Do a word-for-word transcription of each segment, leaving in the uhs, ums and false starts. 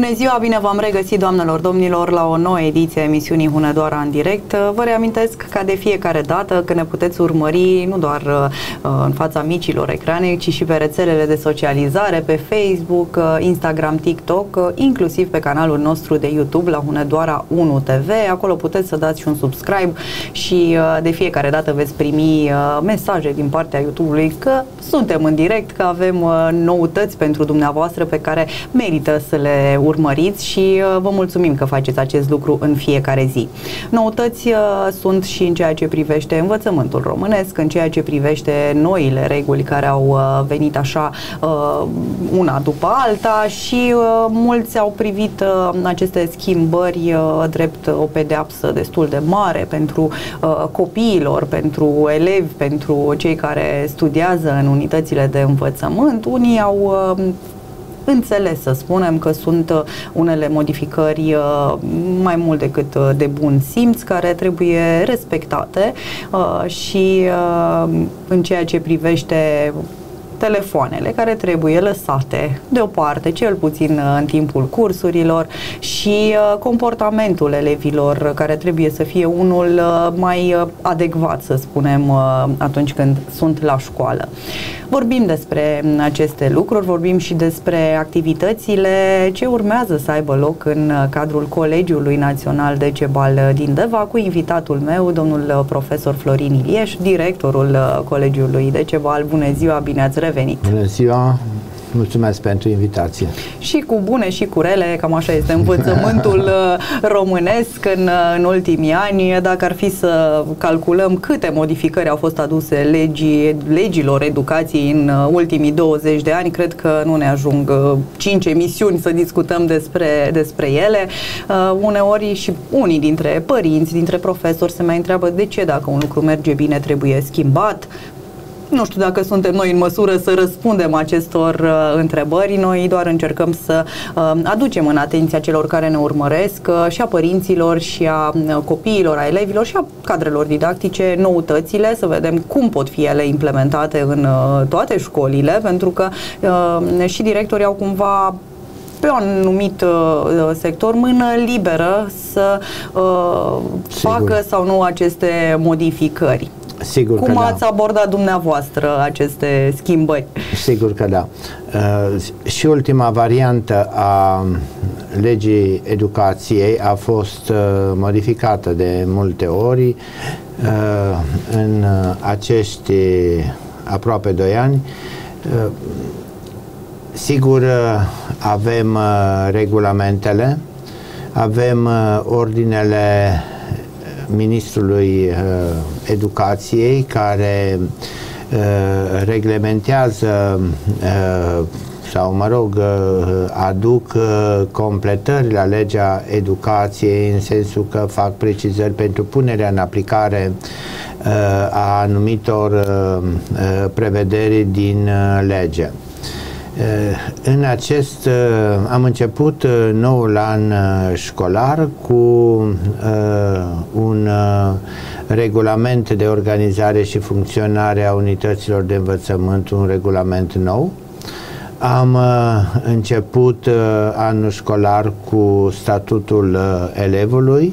Bună ziua, bine v-am regăsit, doamnelor, domnilor, la o nouă ediție a emisiunii Hunedoara în direct. Vă reamintesc ca de fiecare dată că ne puteți urmări nu doar uh, în fața micilor ecrane, ci și pe rețelele de socializare, pe Facebook, uh, Instagram, TikTok, uh, inclusiv pe canalul nostru de YouTube la Hunedoara unu T V. Acolo puteți să dați și un subscribe și uh, de fiecare dată veți primi uh, mesaje din partea YouTube-ului că suntem în direct, că avem uh, noutăți pentru dumneavoastră pe care merită să le urmăriți și uh, vă mulțumim că faceți acest lucru în fiecare zi. Noutăți uh, sunt și în ceea ce privește învățământul românesc, în ceea ce privește noile reguli care au uh, venit așa uh, una după alta și uh, mulți au privit uh, aceste schimbări uh, drept o pedeapsă destul de mare pentru uh, copiilor, pentru elevi, pentru cei care studiază în unitățile de învățământ. Unii au uh, înțeles, să spunem, că sunt unele modificări mai mult decât de bun simț, care trebuie respectate și în ceea ce privește telefoanele, care trebuie lăsate deoparte, cel puțin în timpul cursurilor, și comportamentul elevilor, care trebuie să fie unul mai adecvat, să spunem, atunci când sunt la școală. Vorbim despre aceste lucruri, vorbim și despre activitățile ce urmează să aibă loc în cadrul Colegiului Național Decebal din Deva, cu invitatul meu, domnul profesor Florin Ilieș, directorul Colegiului Decebal. Bună ziua, bine ați revenit! Bună ziua! Mulțumesc pentru invitație. Și cu bune și cu rele, cam așa este învățământul românesc în, în ultimii ani. Dacă ar fi să calculăm câte modificări au fost aduse legii, legilor educației în ultimii douăzeci de ani, cred că nu ne ajung cinci emisiuni să discutăm despre, despre ele. Uh, uneori și unii dintre părinți, dintre profesori se mai întreabă de ce, dacă un lucru merge bine, trebuie schimbat. Nu știu dacă suntem noi în măsură să răspundem acestor uh, întrebări. Noi doar încercăm să uh, aducem în atenția celor care ne urmăresc uh, și a părinților și a uh, copiilor, a elevilor și a cadrelor didactice noutățile, să vedem cum pot fi ele implementate în uh, toate școlile, pentru că uh, și directorii au cumva pe un anumit uh, sector mână liberă să uh, facă sau nu aceste modificări. Sigur Cum că ați da. abordat dumneavoastră aceste schimbări? Sigur că da. Uh, și ultima variantă a legii educației a fost uh, modificată de multe ori uh, în acești aproape doi ani. Uh, sigur, uh, avem uh, regulamentele, avem uh, ordinele Ministrului uh, Educației, care uh, reglementează uh, sau, mă rog, uh, aduc uh, completări la legea educației, în sensul că fac precizări pentru punerea în aplicare uh, a anumitor uh, uh, prevederi din uh, lege. În acest, am început noul an școlar cu un regulament de organizare și funcționare a unităților de învățământ, un regulament nou. Am început anul școlar cu statutul elevului,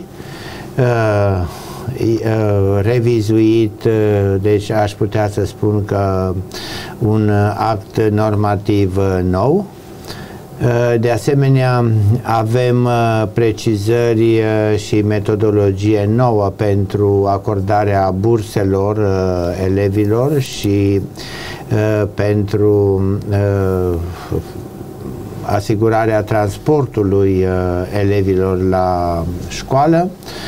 revizuit, deci aș putea să spun că un act normativ nou. De asemenea, avem precizări și metodologie nouă pentru acordarea burselor elevilor și pentru asigurarea transportului elevilor la școală.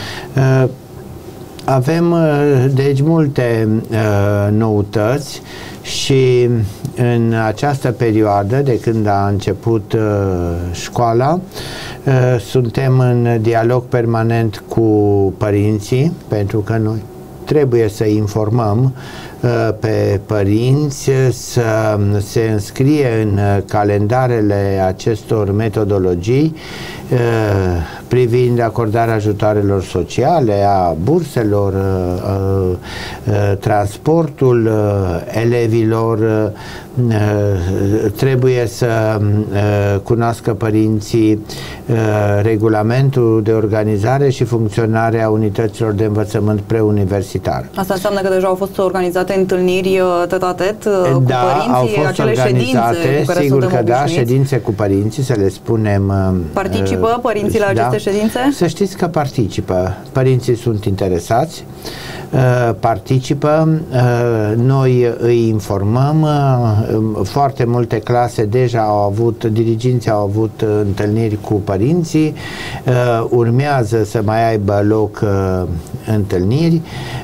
Avem, deci, multe uh, noutăți și în această perioadă, de când a început uh, școala, uh, suntem în dialog permanent cu părinții, pentru că noi trebuie să informăm uh, pe părinți să se înscrie în calendarele acestor metodologii uh, privind acordarea ajutoarelor sociale, a burselor, transportul elevilor. Trebuie să cunoască părinții regulamentul de organizare și funcționare a unităților de învățământ preuniversitar. Asta înseamnă că deja au fost organizate întâlniri tete-a-tete cu da, părinții, au fost acele organizate, ședințe cu care sigur că suntem da, obișnuiți? ședințe cu părinții, să le spunem. Participă părinții la aceste da, ședințe? Să știți că participă. Părinții sunt interesați, participă, noi îi informăm, foarte multe clase deja au avut, diriginții au avut întâlniri cu părinții, urmează să mai aibă loc întâlniri.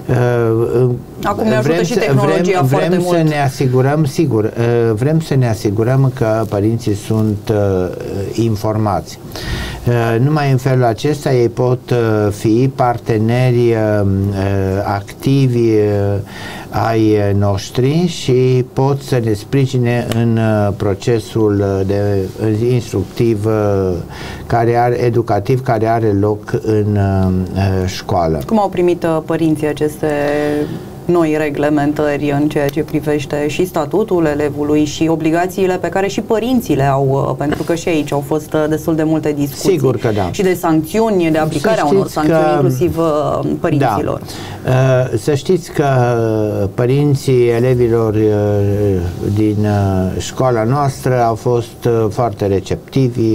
Acum ne ajută vrem și tehnologia vrem, foarte vrem mult. să ne asigurăm, sigur, vrem să ne asigurăm că părinții sunt informați. Numai în felul acesta ei pot fi parteneri activi ai noștri și pot să ne sprijine în procesul de instructiv care are, educativ care are loc în școală. Cum au primit părinții aceste noi reglementări în ceea ce privește și statutul elevului și obligațiile pe care și părinții le au, pentru că și aici au fost destul de multe discuții. Sigur că da. Și de sancțiuni, de aplicarea unor sancțiuni, că, inclusiv părinților. Da. Să știți că părinții elevilor din școala noastră au fost foarte receptivi.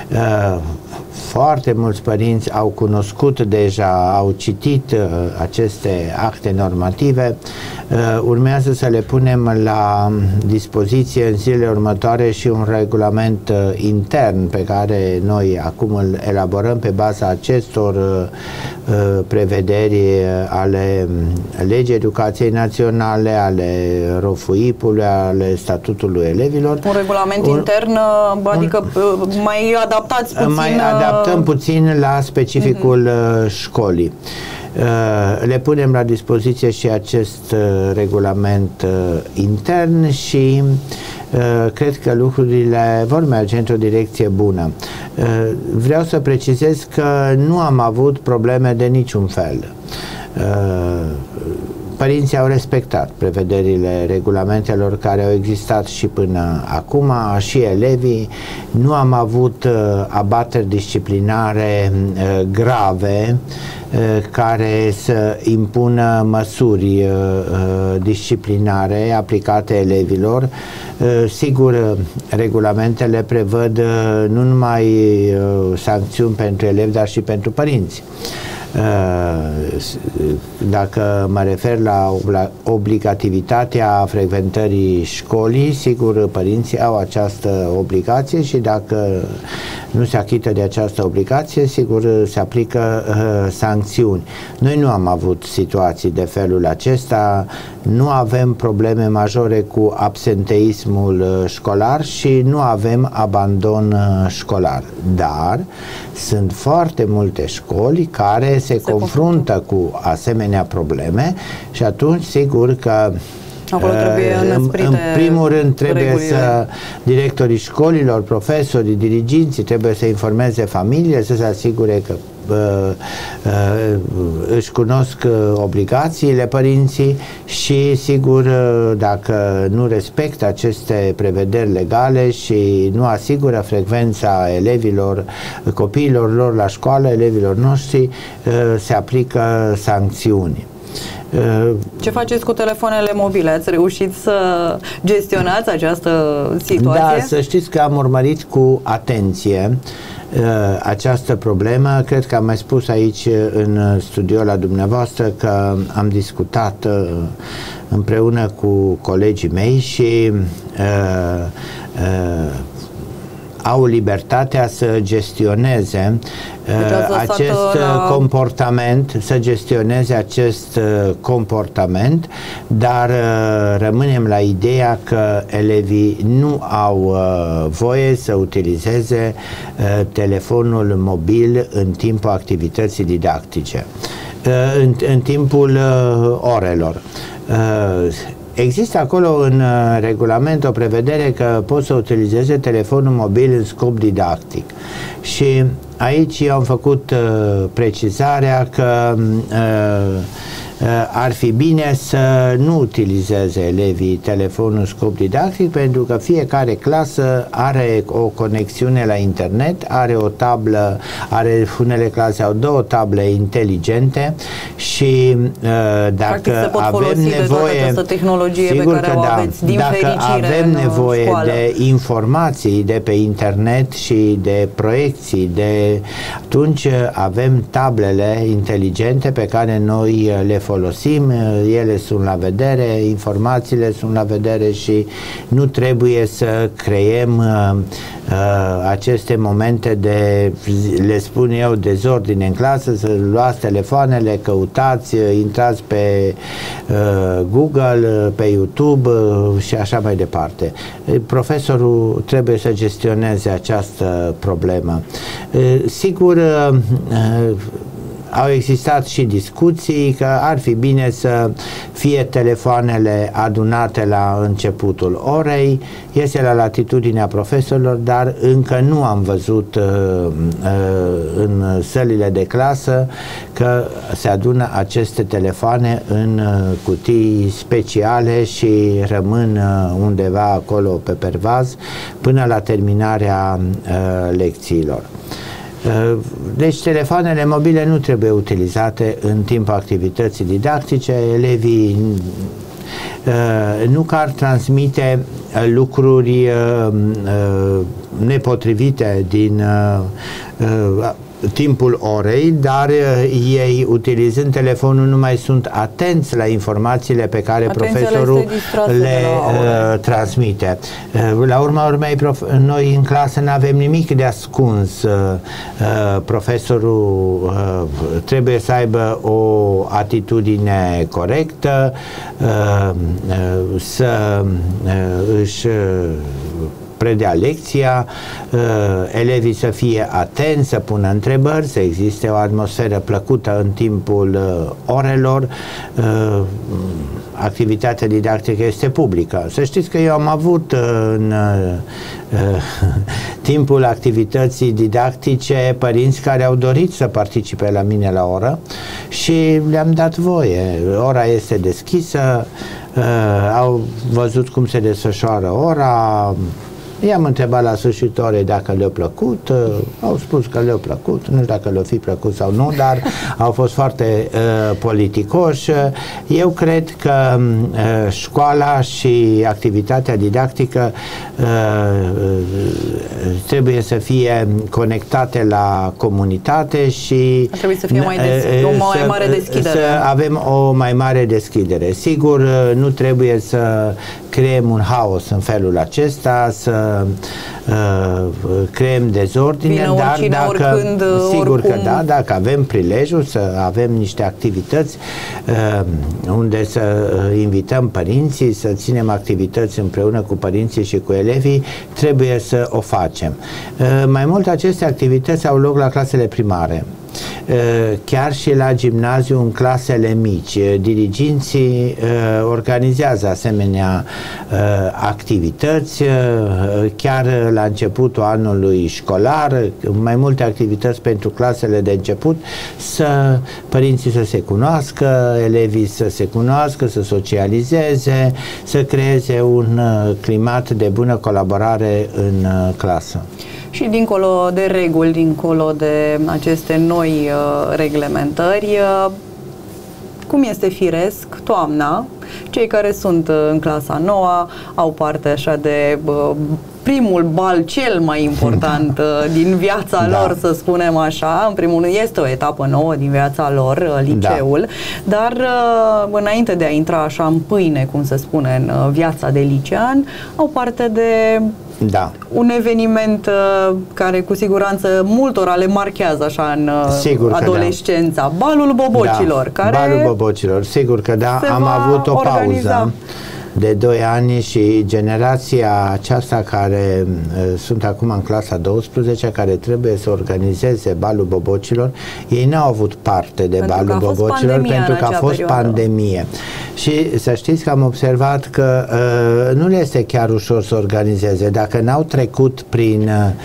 Foarte mulți părinți au cunoscut deja, au citit uh, aceste acte normative. Uh, urmează să le punem la dispoziție în zilele următoare și un regulament uh, intern pe care noi acum îl elaborăm pe baza acestor uh, prevederi ale legii educației naționale, ale R O F U I P-ului, ale statutului elevilor. Un regulament un, intern, adică un, mai adaptați puțin... Mai adaptăm puțin la specificul uh-huh. școlii. Le punem la dispoziție și acest regulament intern și cred că lucrurile vor merge într-o direcție bună. Vreau să precizez că nu am avut probleme de niciun fel. Părinții au respectat prevederile regulamentelor care au existat și până acum, și elevii. Nu am avut uh, abateri disciplinare uh, grave uh, care să impună măsuri uh, disciplinare aplicate elevilor. Uh, sigur, regulamentele prevăd uh, nu numai uh, sancțiuni pentru elevi, dar și pentru părinți. Dacă mă refer la obligativitatea frecventării școlii, sigur, părinții au această obligație și dacă nu se achită de această obligație, sigur, se aplică uh, sancțiuni. Noi nu am avut situații de felul acesta, nu avem probleme majore cu absenteismul uh, școlar și nu avem abandon uh, școlar. Dar sunt foarte multe școli care se, se confruntă, confruntă cu asemenea probleme și atunci, sigur că Acolo trebuie în, în primul rând trebuie regulile. să directorii școlilor, profesorii, diriginții trebuie să informeze familiile, să se asigure că uh, uh, își cunosc obligațiile părinții și sigur uh, dacă nu respectă aceste prevederi legale și nu asigură frecvența elevilor, copiilor lor la școală, elevilor noștri, uh, se aplică sancțiuni. Ce faceți cu telefoanele mobile? Ați reușit să gestionați această situație? Da, să știți că am urmărit cu atenție uh, această problemă. Cred că am mai spus aici în studio la dumneavoastră că am discutat uh, împreună cu colegii mei și uh, uh, au libertatea să gestioneze uh, acest la... comportament, să gestioneze acest uh, comportament, dar uh, rămânem la ideea că elevii nu au uh, voie să utilizeze uh, telefonul mobil în timpul activității didactice, uh, în, în timpul uh, orelor. Uh, Există acolo în regulament o prevedere că pot să utilizeze telefonul mobil în scop didactic și aici eu am făcut uh, precizarea că uh, ar fi bine să nu utilizeze elevii telefonul în scop didactic, pentru că fiecare clasă are o conexiune la internet, are o tablă, are, unele clase au două table inteligente și dacă avem nevoie de tehnologie sigur pe care că o da, aveți, din dacă fericire, avem nevoie școală. de informații de pe internet și de proiecții, de atunci avem tablele inteligente pe care noi le folosim, ele sunt la vedere, informațiile sunt la vedere și nu trebuie să creăm uh, uh, aceste momente de, le spun eu, dezordine în clasă, să luați telefoanele, căutați, intrați pe uh, Google, pe YouTube uh, și așa mai departe. Profesorul trebuie să gestioneze această problemă. Uh, sigur, uh, uh, au existat și discuții că ar fi bine să fie telefoanele adunate la începutul orei. Este la latitudinea profesorilor, dar încă nu am văzut uh, uh, în sălile de clasă că se adună aceste telefoane în uh, cutii speciale și rămân uh, undeva acolo pe pervaz până la terminarea uh, lecțiilor. Deci telefoanele mobile nu trebuie utilizate în timpul activității didactice. Elevii nu că ar transmite lucruri nepotrivite din timpul orei, dar ei, utilizând telefonul, nu mai sunt atenți la informațiile pe care Atenția profesorul le uh, transmite. Uh, la urma urmei, noi în clasă nu avem nimic de ascuns. Uh, uh, profesorul uh, trebuie să aibă o atitudine corectă, uh, uh, să uh, își uh, predea lecția, uh, elevii să fie atenți, să pună întrebări, să existe o atmosferă plăcută în timpul uh, orelor. Uh, activitatea didactică este publică. Să știți că eu am avut uh, în uh, timpul activității didactice părinți care au dorit să participe la mine la oră și le-am dat voie. Ora este deschisă, uh, au văzut cum se desfășoară ora. I-am întrebat la sfârșitul orei dacă le-a plăcut, uh, au spus că le-a plăcut, nu știu dacă le-a fi plăcut sau nu, dar au fost foarte uh, politicoși. Eu cred că uh, școala și activitatea didactică uh, trebuie să fie conectate la comunitate și trebuie să fie mai des- o mai să, mare deschidere. Să avem o mai mare deschidere. Sigur, nu trebuie să creăm un haos în felul acesta, să uh, creăm dezordine, Bine, dar oricine, dacă, oricând, sigur oricum. că da, dacă avem prilejul să avem niște activități uh, unde să invităm părinții, să ținem activități împreună cu părinții și cu elevii, trebuie să o facem. Uh, mai mult, aceste activități au loc la clasele primare. Chiar și la gimnaziu, în clasele mici, diriginții organizează asemenea activități, chiar la începutul anului școlar, mai multe activități pentru clasele de început, să părinții să se cunoască, elevii să se cunoască, să socializeze, să creeze un climat de bună colaborare în clasă. Și dincolo de reguli, dincolo de aceste noi uh, reglementări, uh, cum este firesc, toamna, cei care sunt uh, în clasa noua au parte așa de uh, primul bal cel mai important uh, din viața da. lor, să spunem așa. În primul rând este o etapă nouă din viața lor, uh, liceul, da. dar uh, înainte de a intra așa în pâine, cum se spune, în uh, viața de licean, au parte de Da. un eveniment uh, care cu siguranță multora le marchează așa în uh, adolescența. Da. Balul bobocilor. Da. Care Balul bobocilor, sigur că da. Am avut o organiza. pauză de doi ani și generația aceasta care uh, sunt acum în clasa a douăsprezecea, care trebuie să organizeze balul bobocilor, ei n-au avut parte de pentru balul bobocilor pentru că a fost perioadă. pandemie. Și să știți că am observat că uh, nu le este chiar ușor să organizeze. Dacă n-au trecut prin uh,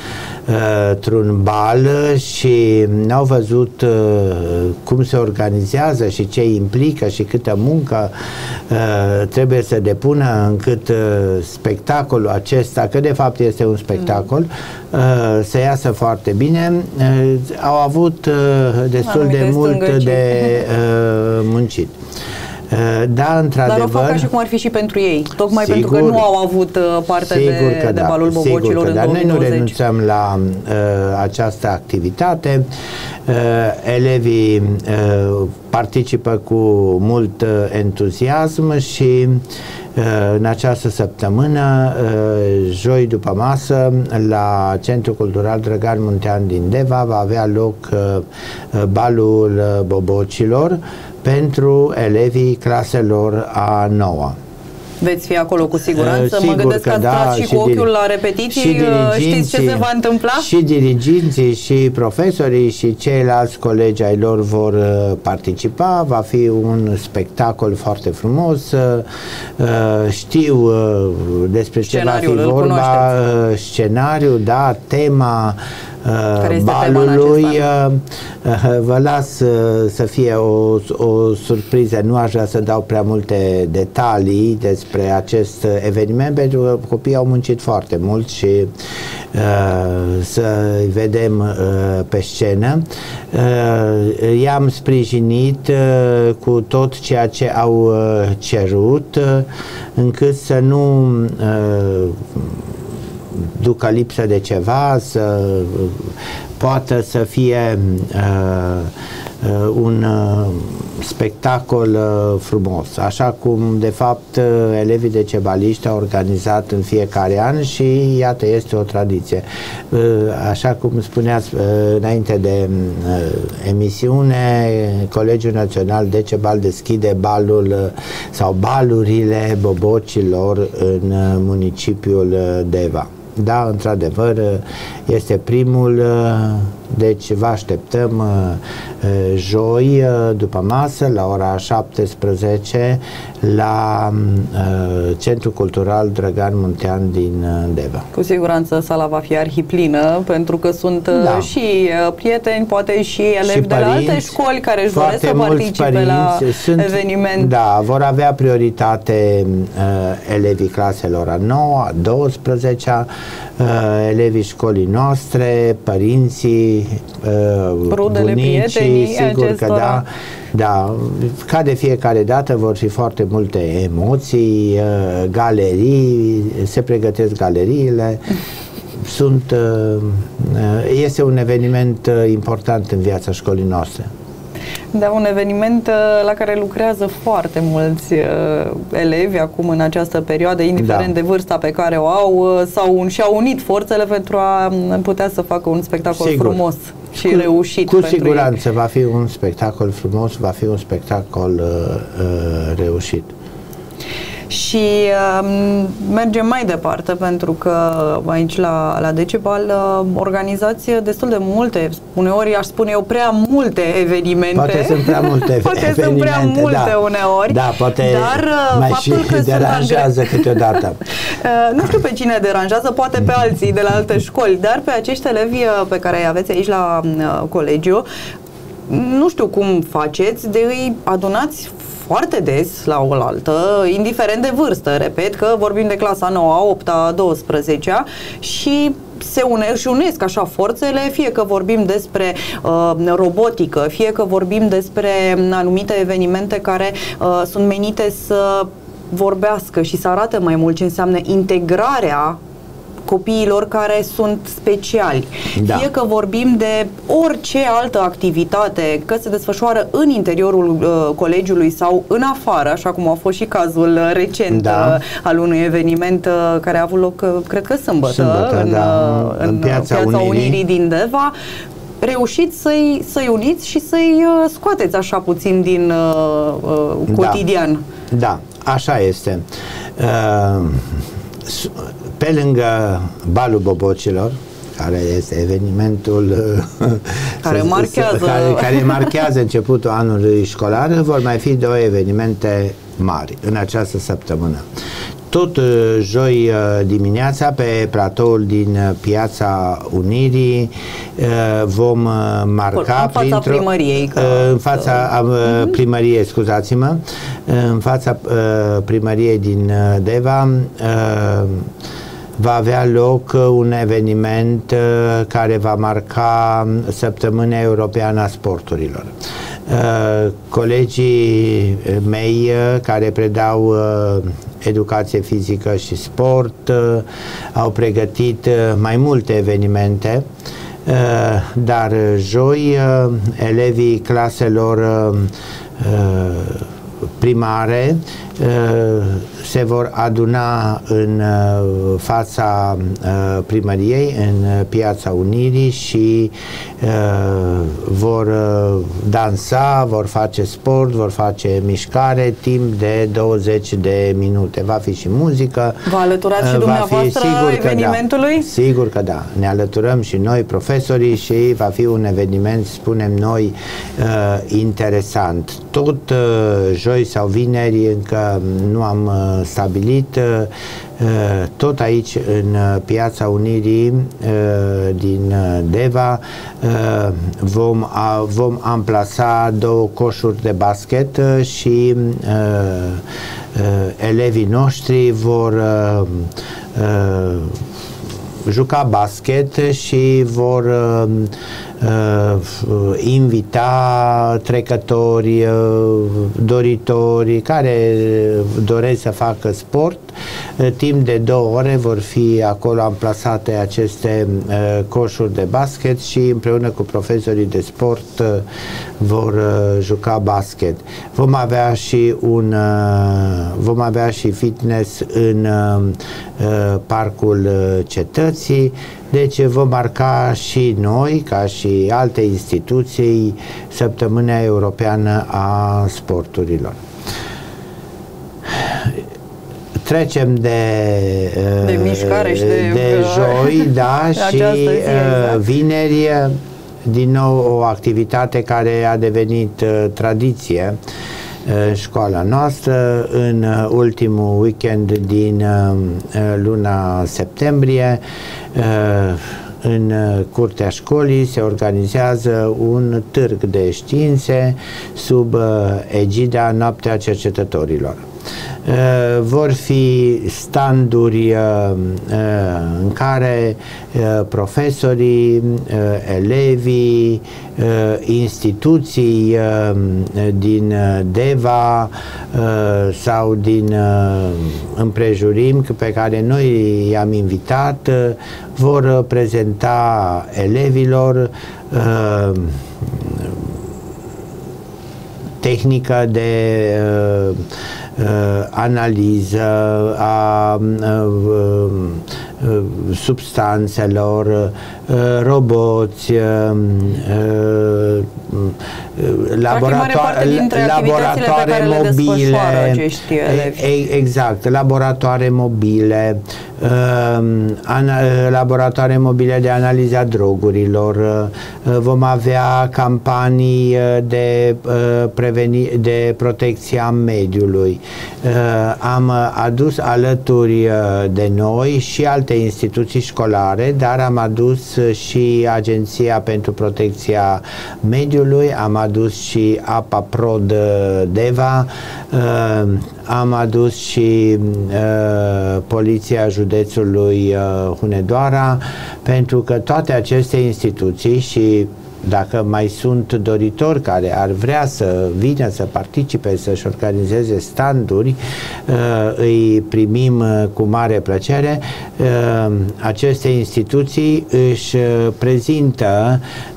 într-un bal și n-au văzut cum se organizează și ce implică și câtă muncă trebuie să depună încât spectacolul acesta, că de fapt este un spectacol, să iasă foarte bine. Au avut destul de mult de muncit. Da, într-adevăr. Dar o fac ca și cum ar fi și pentru ei, tocmai sigur, pentru că nu au avut parte de, de da, balul bobocilor în da. două mii douăzeci. Noi nu renunțăm la uh, această activitate. Uh, elevii uh, participă cu mult uh, entuziasm și uh, în această săptămână, uh, joi după masă, la Centrul Cultural Drăgan Muntean din Deva va avea loc uh, balul uh, bobocilor pentru elevii claselor a noua. Veți fi acolo cu siguranță. Sigur mă gândesc că, că da, ați și cu ochiul la repetiții, știți ce se va întâmpla? Și diriginții, și profesorii, și ceilalți colegi ai lor vor participa. Va fi un spectacol foarte frumos. Știu despre ce va fi vorba. Scenariul, da, tema balului. Vă las să fie o, o surpriză. Nu aș vrea să dau prea multe detalii despre acest eveniment, pentru că copiii au muncit foarte mult și uh, să-i vedem uh, pe scenă. Uh, i-am sprijinit uh, cu tot ceea ce au uh, cerut, uh, încât să nu uh, ducă lipsă de ceva, să poată să fie uh, uh, un uh, spectacol uh, frumos, așa cum de fapt uh, elevii decebaliști au organizat în fiecare an și iată, este o tradiție. Uh, așa cum spuneați uh, înainte de uh, emisiune, Colegiul Național Decebal deschide balul uh, sau balurile bobocilor în uh, municipiul uh, Deva. Da, într-adevăr, este primul, deci vă așteptăm joi după masă la ora șaptesprezece la Centrul Cultural Drăgan Muntean din Deva. Cu siguranță sala va fi arhiplină, pentru că sunt da. și prieteni, poate și elevi și de la alte școli care își doresc să participe părinți, la sunt, eveniment. Da, vor avea prioritate uh, elevii claselor a nouă, a douăsprezecea, uh, elevii școlii noastre, părinții, uh, rudele, bunicii, sigur acestora. că da. Da, ca de fiecare dată vor fi foarte multe emoții, uh, galerii, se pregătesc galeriile. Sunt, uh, este un eveniment uh, important în viața școlii noastre. Da, un eveniment uh, la care lucrează foarte mulți uh, elevi acum în această perioadă, indiferent da. de vârsta pe care o au, uh, sau și-au unit forțele pentru a putea să facă un spectacol Sigur. frumos și cu, reușit. Cu siguranță ei. Va fi un spectacol frumos, va fi un spectacol uh, uh, reușit. Și uh, mergem mai departe, pentru că aici la, la Decebal uh, organizați destul de multe, uneori aș spune eu prea multe evenimente. Poate sunt prea multe poate evenimente, sunt prea multe da. uneori. Da, poate dar, uh, mai și că deranjează câteodată. uh, nu știu pe cine deranjează, poate pe alții de la alte școli, dar pe acești elevi pe care îi aveți aici la uh, colegiu, nu știu cum faceți, de îi adunați foarte des la oaltă, indiferent de vârstă, repet că vorbim de clasa nouă, a opta, a douăsprezecea, și se une, și unesc așa forțele, fie că vorbim despre uh, robotică, fie că vorbim despre anumite evenimente care uh, sunt menite să vorbească și să arate mai mult ce înseamnă integrarea copiilor care sunt speciali. Da. Fie că vorbim de orice altă activitate, că se desfășoară în interiorul uh, colegiului sau în afară, așa cum a fost și cazul recent da. uh, al unui eveniment uh, care a avut loc, uh, cred că sâmbătă, sâmbătă în, da. uh, în, în Piața, Piața Unirii. Unirii din Deva. Reușiți să-i să-i uniți și să-i uh, scoateți așa puțin din uh, uh, cotidian. Da. da, așa este. Uh, Pe lângă balul bobocilor, care este evenimentul care, să, marchează. care, care marchează începutul anului școlar, vor mai fi două evenimente mari în această săptămână. tot joi dimineața pe platoul din Piața Unirii vom marca în fața primăriei că... în fața uh-huh. primăriei, scuzați-mă, în fața primăriei din Deva va avea loc un eveniment care va marca Săptămâna Europeană a Sporturilor. Colegii mei care predau educație fizică și sport au pregătit mai multe evenimente, dar joi elevii claselor primare se vor aduna în fața primăriei, în Piața Unirii și vor dansa, vor face sport, vor face mișcare timp de douăzeci de minute. Va fi și muzică. Vă alăturați și dumneavoastră evenimentului? Că da. Sigur că da. Ne alăturăm și noi, profesorii, și va fi un eveniment, spunem noi, interesant. Tot joi sau vineri, încă nu am stabilit, tot aici în Piața Unirii din Deva vom, vom amplasa două coșuri de basket și elevii noștri vor juca basket și vor uh, uh, invita trecători, uh, doritori care doresc să facă sport. Uh, timp de două ore vor fi acolo amplasate aceste uh, coșuri de basket și împreună cu profesorii de sport uh, vor uh, juca basket. Vom avea și un uh, vom avea și fitness în uh, uh, parcul uh, cetății. Deci vom marca și noi, ca și alte instituții, Săptămâna Europeană a Sporturilor. Trecem de, de mișcare și de, de joi, da, și zi, exact. Vineri, din nou o activitate care a devenit uh, tradiție în școala noastră. În ultimul weekend din uh, luna septembrie, uh, în curtea școlii se organizează un târg de științe sub uh, egida Noaptea Cercetătorilor. Uh, vor fi standuri uh, uh, în care uh, profesorii, uh, elevii, uh, instituții uh, din Deva uh, sau din uh, împrejurim pe care noi i-am invitat uh, vor prezenta elevilor uh, tehnică de uh, Uh, analiză a uh, uh, substanțelor, uh, roboți, uh, uh, laboratoare, laboratoare mobile, e, exact, laboratoare mobile, uh, an, laboratoare mobile de analiză a drogurilor, uh, vom avea campanii de uh, preveni, de protecție a mediului. Uh, am adus alături de noi și alte instituții școlare, dar am adus și Agenția pentru Protecția Mediului, am adus și APAPROD Deva, uh, am adus și uh, Poliția Județului uh, Hunedoara, pentru că toate aceste instituții, și dacă mai sunt doritori care ar vrea să vină să participe, să-și organizeze standuri, îi primim cu mare plăcere. Aceste instituții își prezintă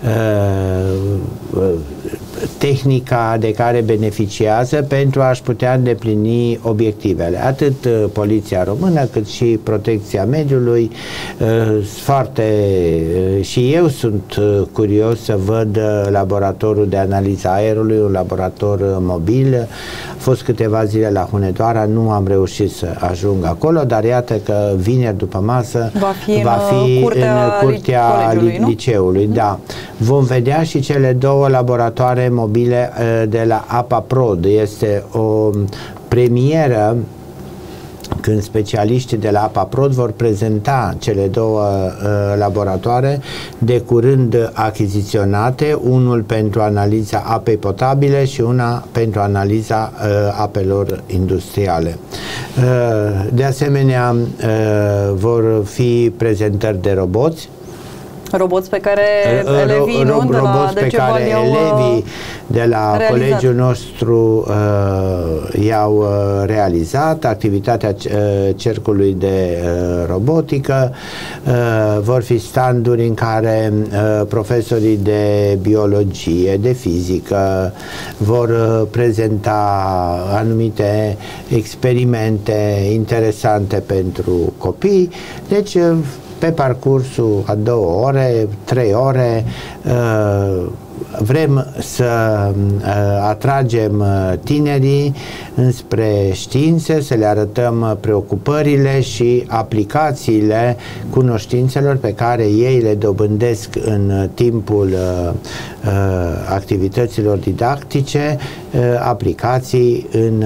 tehnica de care beneficiază pentru a-și putea îndeplini obiectivele. Atât Poliția Română cât și Protecția Mediului. Foarte, și eu sunt curios să văd laboratorul de analiză aerului, un laborator mobil. A fost câteva zile la Hunedoara, nu am reușit să ajung acolo, dar iată că vineri după masă va fi, va fi în curtea, în curtea colegiului, nu? liceului. Da. Vom vedea și cele două laboratoare mobile de la APAPROD. Este o premieră când specialiștii de la APAPROD vor prezenta cele două uh, laboratoare de curând achiziționate, unul pentru analiza apei potabile și una pentru analiza uh, apelor industriale. Uh, de asemenea, uh, vor fi prezentări de roboți, roboți pe care elevii ro, ro, nu, de la pe care elevii de la realizat. colegiul nostru uh, i-au uh, realizat activitatea uh, cercului de uh, robotică. Uh, vor fi standuri în care uh, profesorii de biologie, de fizică vor uh, prezenta anumite experimente interesante pentru copii. Deci uh, pe parcursul a două ore, trei ore, vrem să atragem tinerii înspre științe, să le arătăm preocupările și aplicațiile cunoștințelor pe care ei le dobândesc în timpul activităților didactice, aplicații în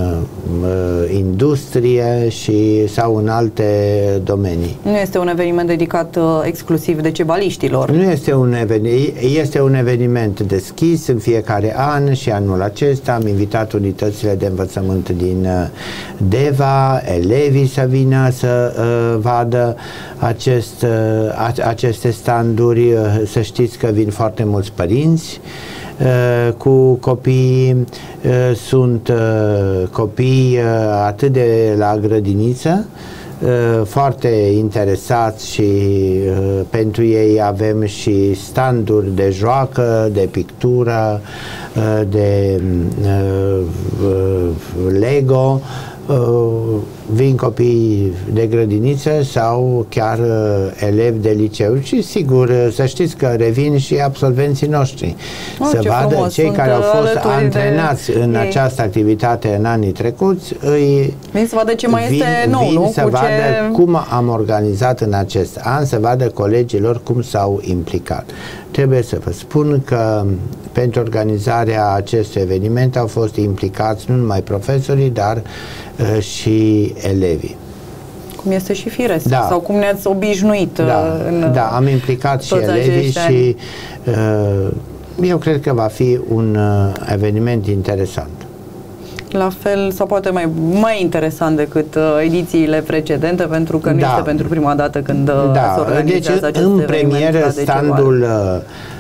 industrie și sau în alte domenii. Nu este un eveniment dedicat exclusiv decebaliștilor. Nu este un eveniment, este un eveniment deschis în fiecare an și anul acesta am invitat unitățile de învățământ din Deva, elevii să vină să uh, vadă acest, uh, aceste standuri. Să știți că vin foarte mulți părinți uh, cu copii, uh, sunt uh, copii uh, atât de la grădiniță, foarte interesați și uh, pentru ei avem și standuri de joacă, de pictură, uh, de uh, uh, Lego. Uh, vin copii de grădiniță sau chiar uh, elevi de liceu și sigur uh, să știți că revin și absolvenții noștri oh, să vadă frumos. cei Sunt care au fost antrenați de... în ei. această activitate în anii trecuți, îi vin să vadă ce mai vin, este nou, vin nu? să Cu vadă ce... cum am organizat în acest an, să vadă colegilor cum s-au implicat. Trebuie să vă spun că pentru organizarea acestui eveniment au fost implicați nu numai profesorii, dar uh, și elevii. Cum este și firesc, da. sau cum ne-ați obișnuit. Da, în da, am implicat și elevii și uh, eu cred că va fi un uh, eveniment interesant. La fel, sau poate mai, mai interesant decât uh, edițiile precedente, pentru că nu da. este pentru prima dată când uh, da. se organizează deci, acest în eveniment premieră, standul uh,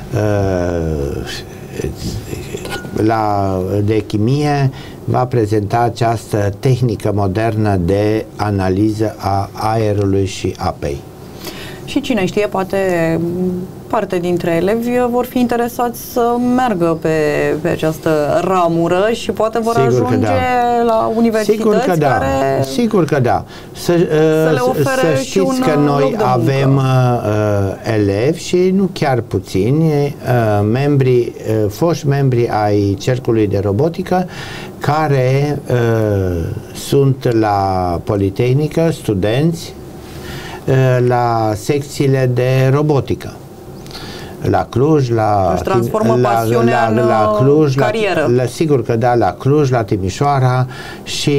la, de chimie va prezenta această tehnică modernă de analiză a aerului și apei. Și cine știe, poate parte dintre elevi vor fi interesați să meargă pe, pe această ramură și poate vor Sigur ajunge da. la universități Sigur că da. care Sigur că da. Să, să, le ofere să știți că noi avem uh, elevi și nu chiar puțini, uh, membri, uh, foști membri ai Cercului de Robotică care uh, sunt la Politehnică, studenți la secțiile de robotică. La Cluj, la își transformă la, pasiunea la, în la Cluj, carieră. La, la, sigur că da, la Cluj, la Timișoara și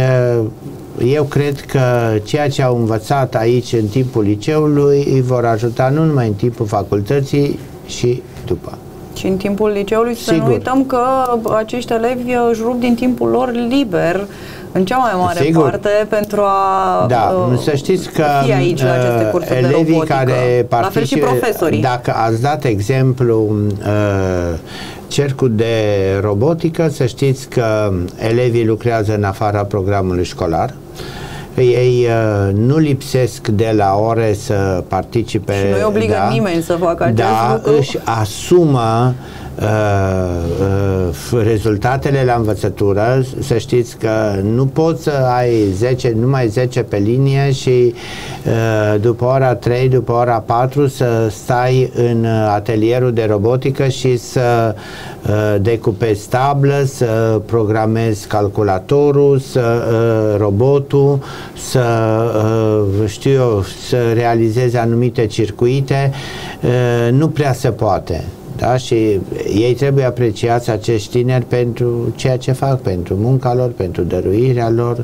eu cred că ceea ce au învățat aici în timpul liceului îi vor ajuta nu numai în timpul facultății și după. Și în timpul liceului să Sigur. nu uităm că acești elevi își rup din timpul lor liber în cea mai mare Sigur. parte pentru a da, uh, să știți că fi aici la aceste cursuri elevii de robotică. care La fel și profesorii. Dacă ați dat exemplu uh, cercul de robotică, să știți că elevii lucrează în afara programului școlar. Ei uh, nu lipsesc de la ore să participe. Și nu-i obligă da, nimeni să facă acest da, lucru. Își asumă uh, uh, rezultatele la învățătură. Să știți că nu poți să ai zece, numai zece pe linie și uh, după ora trei, după ora patru să stai în atelierul de robotică și să uh, decupezi tablă, să programezi calculatorul, să uh, robotul, să uh, știu eu, să realizeze anumite circuite. Uh, nu prea se poate. Da? Și ei trebuie apreciați, acești tineri, pentru ceea ce fac, pentru munca lor, pentru dăruirea lor.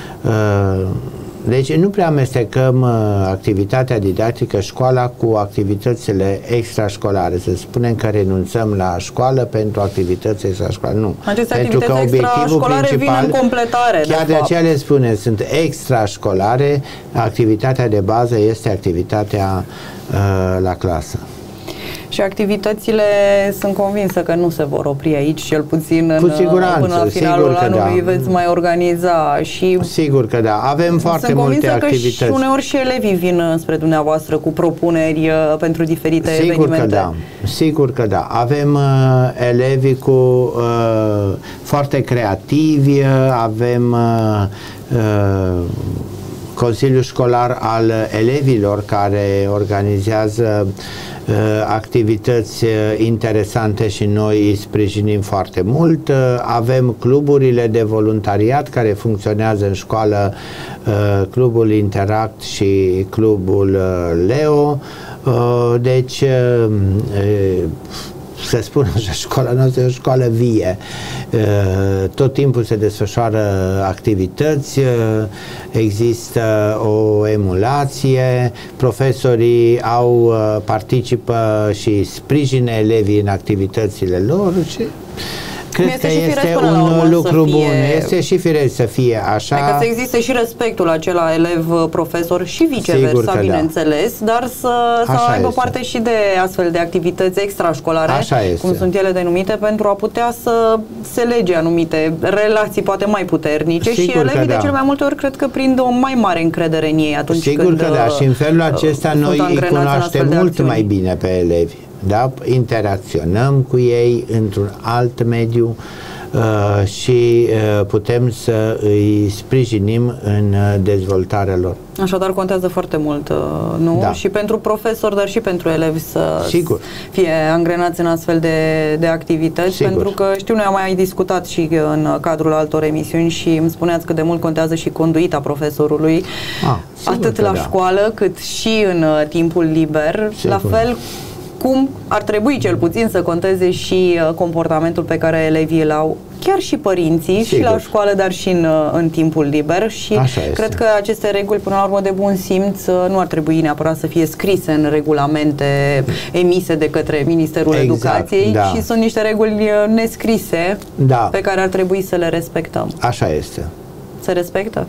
Deci nu prea amestecăm activitatea didactică, școala, cu activitățile extrașcolare. Să spunem că renunțăm la școală pentru activități extrașcolare. Nu. Aceste pentru că obiectivul principal, vin în completare, chiar de, de aceea le spune, sunt extrașcolare, activitatea de bază este activitatea uh, la clasă. Și activitățile, sunt convinsă că nu se vor opri aici, cel puțin în, cu siguranță, până la finalul anului da. veți mai organiza și... Sigur că da, avem foarte multe activități. Că și uneori și elevii vin spre dumneavoastră cu propuneri pentru diferite sigur evenimente. Că da. Sigur că da. Avem uh, elevi cu uh, foarte creativi, avem uh, uh, Consiliul Școlar al Elevilor care organizează uh, activități uh, interesante și noi îi sprijinim foarte mult. Uh, avem cluburile de voluntariat care funcționează în școală, uh, Clubul Interact și Clubul uh, Leo. Uh, deci uh, uh, să spun așa, școala noastră e o școală vie. Tot timpul se desfășoară activități, există o emulație, profesorii au, participă și sprijină elevii în activitățile lor și cred este că este un lucru fie... bun. Este și firesc să fie așa. Adică să existe și respectul acela elev-profesor și viceversa, bineînțeles, da. Dar să, să aibă este. parte și de astfel de activități extrașcolare, cum sunt ele denumite, pentru a putea să se lege anumite relații poate mai puternice. Sigur și elevii de da. cel mai multe ori cred că prind o mai mare încredere în ei atunci Sigur când că da, și în felul acesta uh, noi îi cunoaștem mult mai bine pe elevi. Da? Interacționăm cu ei într-un alt mediu uh, și uh, putem să îi sprijinim în uh, dezvoltarea lor. Așadar contează foarte mult, uh, nu? Da. Și pentru profesori, dar și pentru elevi să Sigur. fie angrenați în astfel de, de activități. Sigur. Pentru că știu, noi am mai discutat și în cadrul altor emisiuni și îmi spuneați că de mult contează și conduita profesorului, ah, atât la da. școală cât și în uh, timpul liber. Sigur. La fel cum ar trebui cel puțin să conteze și comportamentul pe care elevii îl au, chiar și părinții, Sigur. și la școală, dar și în, în timpul liber. Și Așa cred este. că aceste reguli, până la urmă, de bun simț, nu ar trebui neapărat să fie scrise în regulamente emise de către Ministerul exact, Educației, da. și sunt niște reguli nescrise da. pe care ar trebui să le respectăm. Așa este. Se respectă?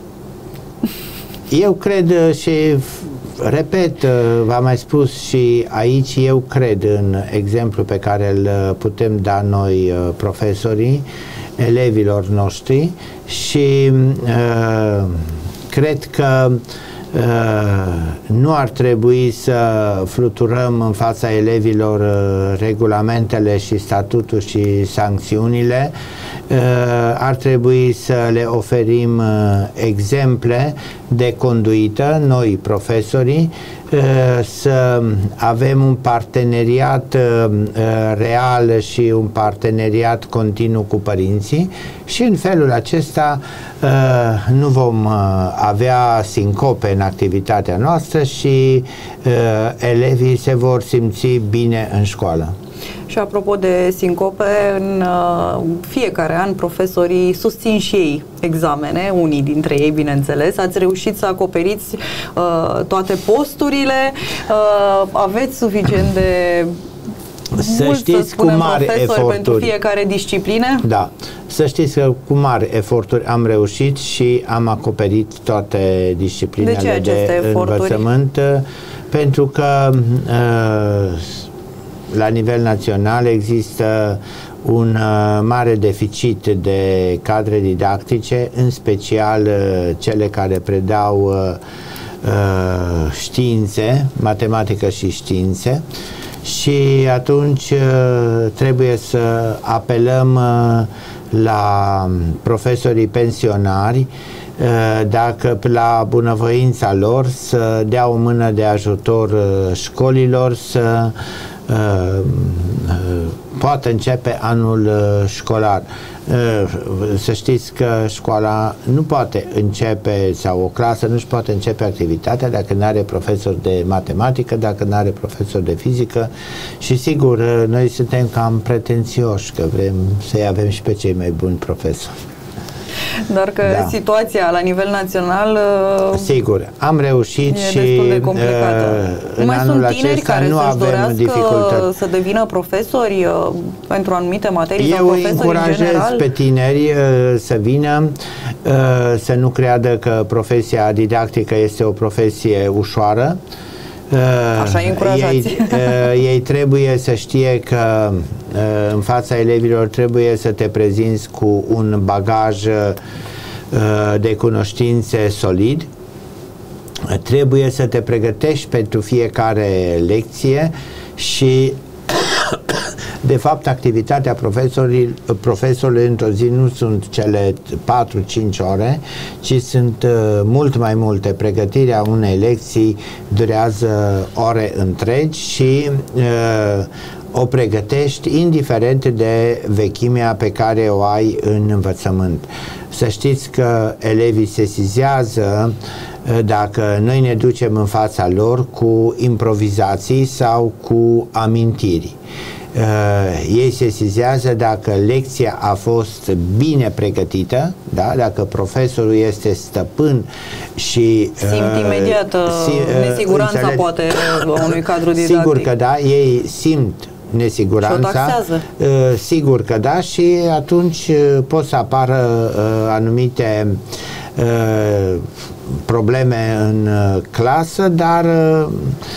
Eu cred și repet, v-am mai spus și aici, eu cred în exemplu pe care îl putem da noi, profesorii, elevilor noștri, și uh, cred că uh, nu ar trebui să fluturăm în fața elevilor uh, regulamentele și statutul și sancțiunile. Uh, ar trebui să le oferim uh, exemple de conduită, noi profesorii, uh, să avem un parteneriat uh, real și un parteneriat continuu cu părinții și în felul acesta uh, nu vom uh, avea sincope în activitatea noastră și uh, elevii se vor simți bine în școală. Și apropo de sincope, în uh, fiecare an profesorii susțin și ei examene, unii dintre ei, bineînțeles. Ați reușit să acoperiți uh, toate posturile, uh, aveți suficient de să mult, știți, să spunem, cu mari eforturi pentru fiecare disciplină? Da. Să știți că cu mari eforturi am reușit și am acoperit toate disciplinele de, de învățământ, pentru că uh, la nivel național există un uh, mare deficit de cadre didactice, în special uh, cele care predau uh, uh, științe, matematică și științe, și atunci uh, trebuie să apelăm uh, la profesorii pensionari, uh, dacă la bunăvoința lor să dea o mână de ajutor uh, școlilor, să uh, uh, poată începe anul uh, școlar. Uh, să știți că școala nu poate începe, sau o clasă nu își poate începe activitatea dacă nu are profesor de matematică, dacă nu are profesor de fizică, și sigur, uh, noi suntem cam pretențioși că vrem să-i avem și pe cei mai buni profesori. Dar că da. situația la nivel național sigur, am reușit e și destul de complicată. În mai anul sunt tineri care nu să-și dorească să devină profesori uh, pentru anumite materii. Eu sau profesori încurajez în general? pe tineri uh, să vină, uh, să nu creadă că profesia didactică este o profesie ușoară. Așa îi încurajați. Ei, ei trebuie să știe că în fața elevilor trebuie să te prezinți cu un bagaj de cunoștințe solid, trebuie să te pregătești pentru fiecare lecție și de fapt activitatea profesorii, profesorului într-o zi nu sunt cele patru cinci ore, ci sunt uh, mult mai multe. Pregătirea unei lecții durează ore întregi și uh, o pregătești indiferent de vechimea pe care o ai în învățământ. Să știți că elevii sesizează dacă noi ne ducem în fața lor cu improvizații sau cu amintiri. Uh, ei sesizează dacă lecția a fost bine pregătită, da? Dacă profesorul este stăpân și simt uh, imediat uh, si, uh, nesiguranța înțeleg, poate a unui cadru didactic. Sigur că da, ei simt nesiguranța, uh, sigur că da, și atunci uh, pot să apară uh, anumite uh, probleme în uh, clasă, dar uh,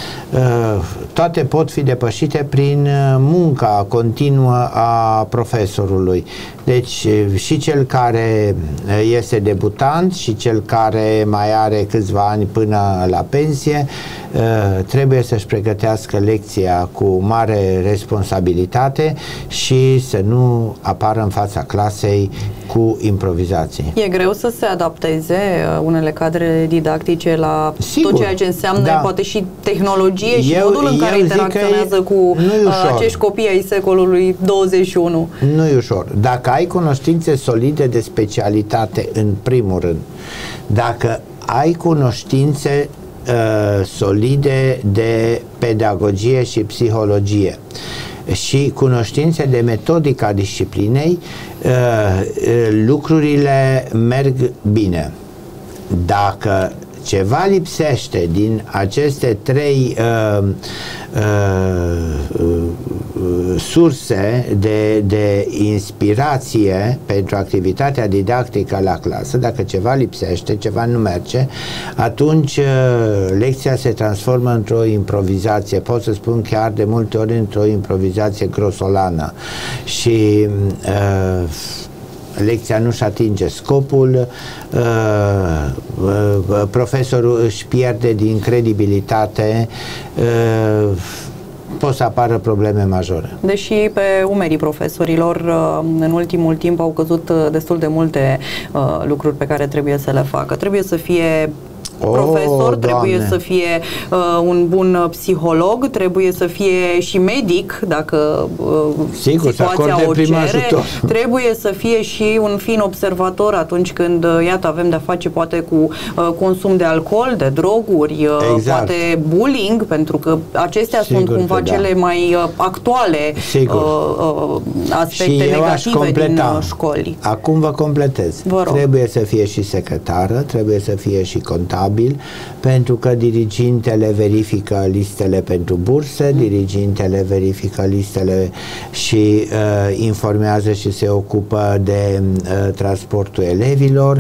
toate pot fi depășite prin munca continuă a profesorului. Deci și cel care este debutant și cel care mai are câțiva ani până la pensie trebuie să-și pregătească lecția cu mare responsabilitate și să nu apară în fața clasei cu improvizații. E greu să se adapteze unele cadre didactice la Sigur, tot ceea ce înseamnă da. poate și tehnologie și eu, modul în care interacționează cu acești copii ai secolului douăzeci și unu. Nu e ușor. Dacă ai cunoștințe solide de specialitate în primul rând, dacă ai cunoștințe uh, solide de pedagogie și psihologie și cunoștințe de metodica disciplinei, uh, uh, lucrurile merg bine. Dacă ceva lipsește din aceste trei uh, uh, uh, surse de, de inspirație pentru activitatea didactică la clasă, dacă ceva lipsește, ceva nu merge, atunci uh, lecția se transformă într-o improvizație, pot să spun chiar de multe ori într-o improvizație grosolană și uh, lecția nu-și atinge scopul, uh, uh, profesorul își pierde din credibilitate, uh, pot să apară probleme majore. Deși pe umerii profesorilor în ultimul timp au căzut destul de multe uh, lucruri pe care trebuie să le facă. Trebuie să fie profesor, oh, trebuie Doamne. să fie uh, un bun psiholog, trebuie să fie și medic, dacă uh, Sigur, situația o cere, trebuie să fie și un fin observator atunci când, uh, iată, avem de-a face poate cu uh, consum de alcool, de droguri, uh, exact. poate bullying, pentru că acestea Sigur sunt cumva da. cele mai uh, actuale uh, uh, aspecte negative din uh, școli. Acum vă completez. Vă rog. Trebuie să fie și secretară, trebuie să fie și contabil, pentru că dirigintele verifică listele pentru burse, dirigintele verifică listele și uh, informează și se ocupă de uh, transportul elevilor,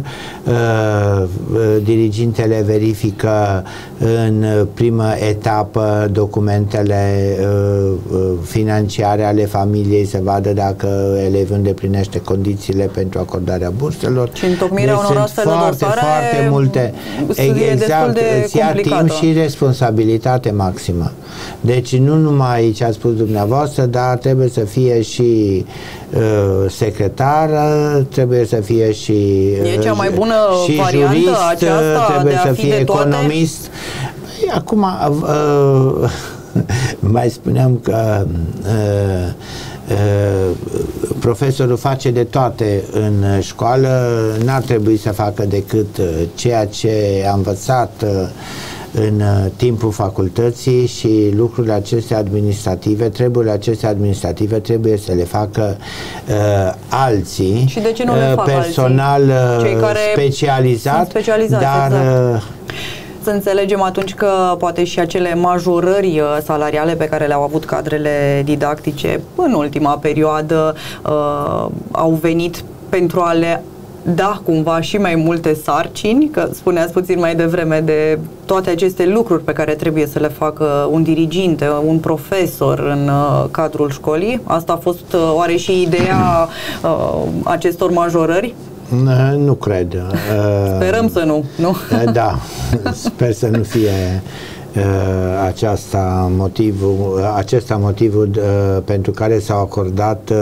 uh, dirigintele verifică în primă etapă documentele uh, financiare ale familiei, să vadă dacă elevul îndeplinește condițiile pentru acordarea burselor. Și întocmirea deci unor astfel de dosare foarte multe. Exact, îți ia timp și responsabilitate maximă. Deci nu numai ce a spus dumneavoastră, dar trebuie să fie și uh, secretară, trebuie să fie și uh, e cea mai bună și variantă jurist, aceasta trebuie de a să fi fie de toate? economist. Păi, acum uh, mai spuneam că uh, uh, profesorul face de toate în școală, n-ar trebui să facă decât uh, ceea ce a învățat uh, în timpul facultății, și lucrurile acestea administrative, treburile acestea administrative trebuie să le facă uh, alții, și de ce nu le fac personal alții? Cei care specializat, dar exact. uh, Să înțelegem atunci că poate și acele majorări salariale pe care le-au avut cadrele didactice în ultima perioadă uh, au venit pentru a le da cumva și mai multe sarcini, că spuneați puțin mai devreme de toate aceste lucruri pe care trebuie să le facă un diriginte, un profesor în uh, cadrul școlii. Asta a fost uh, oare și ideea uh, acestor majorări? Nu cred. Sperăm să nu, nu? Da, sper să nu fie aceasta motivul, acesta motivul pentru care s-au acordat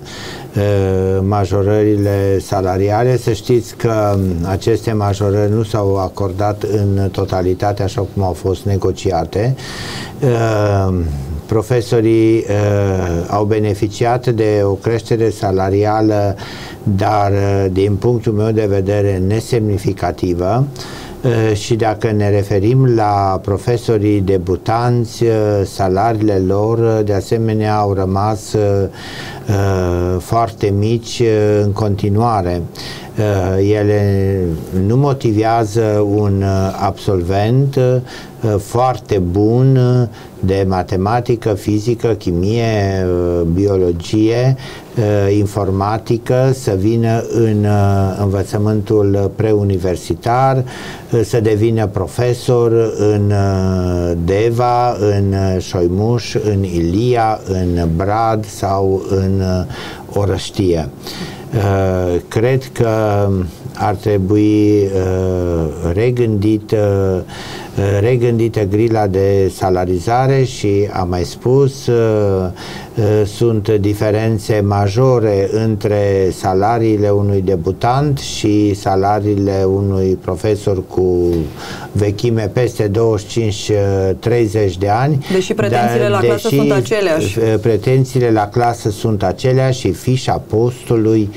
majorările salariale. Să știți că aceste majorări nu s-au acordat în totalitate așa cum au fost negociate. Profesorii uh, au beneficiat de o creștere salarială, dar uh, din punctul meu de vedere nesemnificativă, uh, și dacă ne referim la profesorii debutanți, uh, salariile lor uh, de asemenea au rămas uh, uh, foarte mici uh, în continuare. Uh, ele nu motivează un uh, absolvent uh, foarte bun de matematică, fizică, chimie, biologie, informatică să vină în învățământul preuniversitar, să devină profesor în Deva, în Șoimuș, în Ilia, în Brad sau în Orăștie. Cred că ar trebui regândit regândită grila de salarizare și, am mai spus, sunt diferențe majore între salariile unui debutant și salariile unui profesor cu vechime peste douăzeci și cinci treizeci de ani. Deși pretențiile la clasă sunt aceleași. Pretențiile la clasă sunt aceleași și fișa postului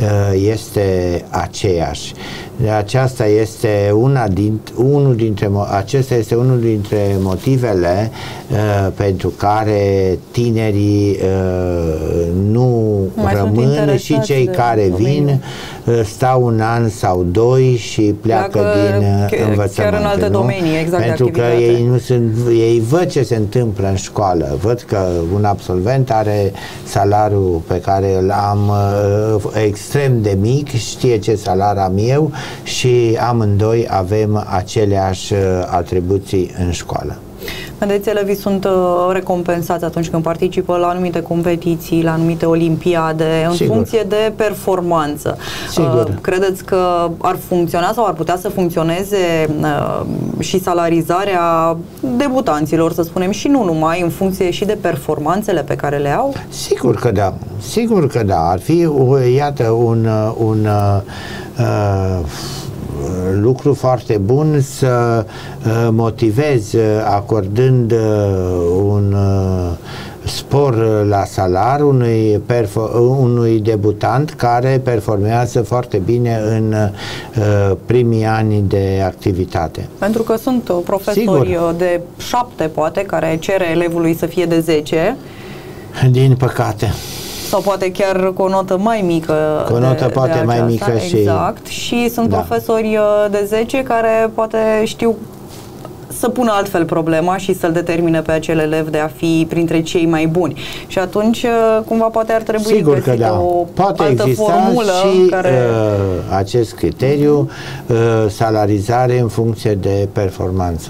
este aceeași. Aceasta este una din, unul dintre, acesta este unul dintre motivele uh, pentru care tinerii uh, nu Mai rămân și cei care vin uh, stau un an sau doi și pleacă, pleacă din uh, învățământ. Chiar în alte nu? domenii, exact. Pentru că ei, nu sunt, ei văd ce se întâmplă în școală, văd că un absolvent are salariul pe care îl am uh, extrem de mic, știe ce salariu am eu și amândoi avem aceleași atribuții în școală. Vedeți, elevii sunt uh, recompensați atunci când participă la anumite competiții, la anumite olimpiade, în Sigur. funcție de performanță. Uh, credeți că ar funcționa sau ar putea să funcționeze uh, și salarizarea debutanților, să spunem, și nu numai, în funcție și de performanțele pe care le au? Sigur că da. Sigur că da. Ar fi, iată, un... un uh, lucru foarte bun să uh, motivezi acordând uh, un uh, spor la salar unui, unui debutant care performează foarte bine în uh, primii ani de activitate. Pentru că sunt profesori Sigur. de șapte, poate, care cere elevului să fie de zece. Din păcate. Sau poate chiar cu o notă mai mică. Cu o notă de, poate de mai mică și... Exact. Și sunt da. profesori de zece care poate știu să pună altfel problema și să-l determine pe acel elev de a fi printre cei mai buni. Și atunci, cumva, poate ar trebui Sigur că da. o poate altă exista formulă și care... uh, acest criteriu, uh, salarizare în funcție de performanță.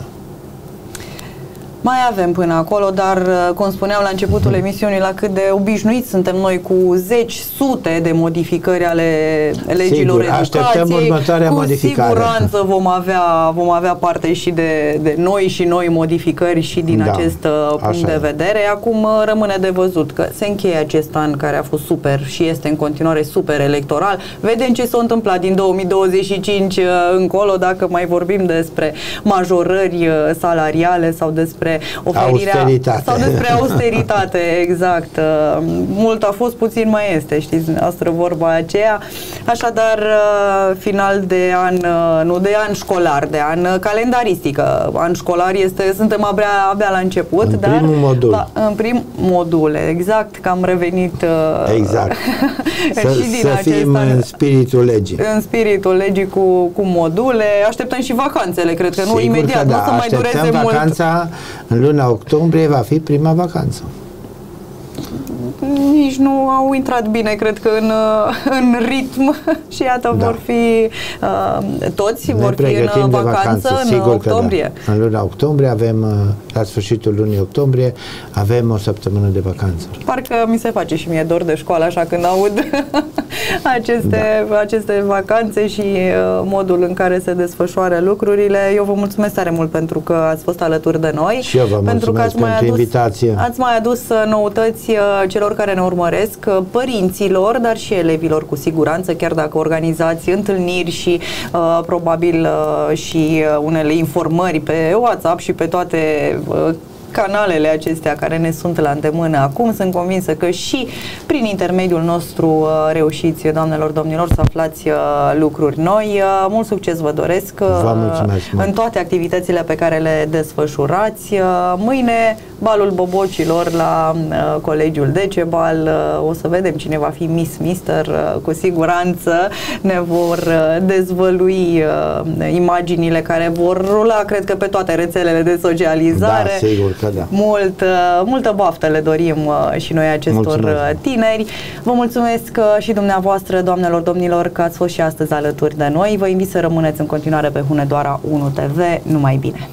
Mai avem până acolo, dar, cum spuneam la începutul emisiunii, la cât de obișnuiți suntem noi cu zeci, sute de modificări ale legilor Sigur, educației. Cu modificare. siguranță vom avea, vom avea parte și de, de noi și noi modificări și din da, acest punct de vedere. Acum rămâne de văzut că se încheie acest an care a fost super și este în continuare super electoral. Vedem ce s-a întâmplat din două mii douăzeci și cinci încolo, dacă mai vorbim despre majorări salariale sau despre despre oferirea austeritate. sau despre austeritate, exact. Mult a fost, puțin mai este, știți dumneavoastră vorba aceea. Așadar, final de an, nu de an școlar, de an calendaristică. An școlar este, suntem abia, abia la început, în dar primul modul. Va, în prim modul, exact, că am revenit exact. să, și din să fim acesta, în spiritul legii. În spiritul legii cu, cu module. Așteptăm și vacanțele, cred că nu Sigur imediat, că da. nu o să mai Așteptăm dureze vacanța, mult. în luna octombrie va fi prima vacanță. Nici nu au intrat bine, cred că în, în ritm și iată da. vor fi uh, toți ne vor fi în vacanță, vacanță, în sigur octombrie. Că da. În luna octombrie avem, la sfârșitul lunii octombrie, avem o săptămână de vacanță. Parcă mi se face și mie dor de școală așa când aud aceste, da. aceste vacanțe și uh, modul în care se desfășoară lucrurile. Eu vă mulțumesc tare mult pentru că ați fost alături de noi. Și eu vă mulțumesc pentru, că ați pentru mai adus, invitație. Ați mai adus noutăți uh, celor care ne urmăresc, părinților, dar și elevilor cu siguranță, chiar dacă organizați întâlniri și uh, probabil uh, și uh, unele informări pe WhatsApp și pe toate uh, canalele acestea care ne sunt la îndemână acum. Sunt convinsă că și prin intermediul nostru uh, reușiți, doamnelor, domnilor, să aflați uh, lucruri noi. Uh, mult succes vă doresc uh, în toate activitățile pe care le desfășurați. Uh, mâine, balul bobocilor la uh, Colegiul Decebal. Uh, o să vedem cine va fi Miss Mister. Uh, cu siguranță ne vor uh, dezvălui uh, imaginile care vor rula, cred că, pe toate rețelele de socializare. Da, sigur. Da. Mult, multă baftă le dorim și noi acestor mulțumesc. tineri. Vă mulțumesc și dumneavoastră, doamnelor, domnilor, că ați fost și astăzi alături de noi. Vă invit să rămâneți în continuare pe Hunedoara unu T V. Numai bine!